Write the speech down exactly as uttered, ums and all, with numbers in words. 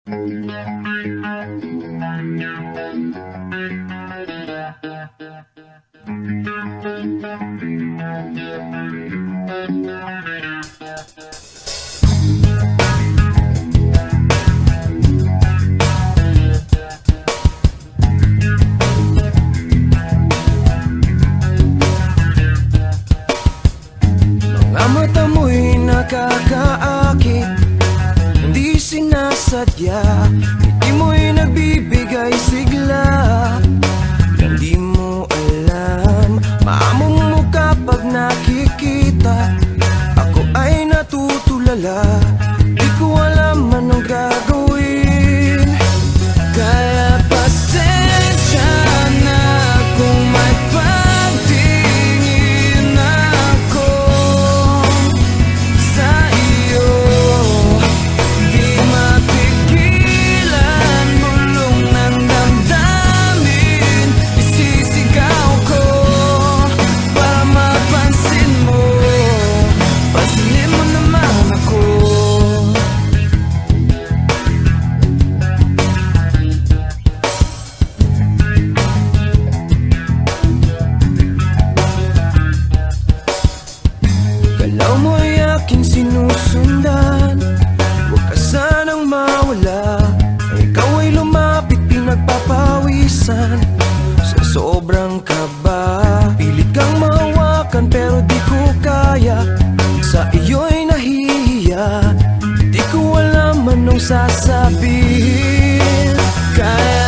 Mga mata mo'y nakakaakit, hindi sinasadya. Ngiti mo'y nagbibigay sigla. Hindi mo alam, maamong mo kapag nakikita. Ako ay natutulala, di ko alam anong gagawin. Kaya pasensya na kung may pagtingin ako sa iyo. Di mapigilan, bulong ng damdamin, isisigaw ko para mapansin mo. Pansinin mo naman ako. Galaw mo'y aking sinusundan, huwag ka sanang mawala. Ikaw ay lumapit, pinagpapawisan sa sobrang kaba. Pilit kang mahawakan pero di ko kaya, sa iyo'y nahihiya. Di ko alam anong sasabihin. Kaya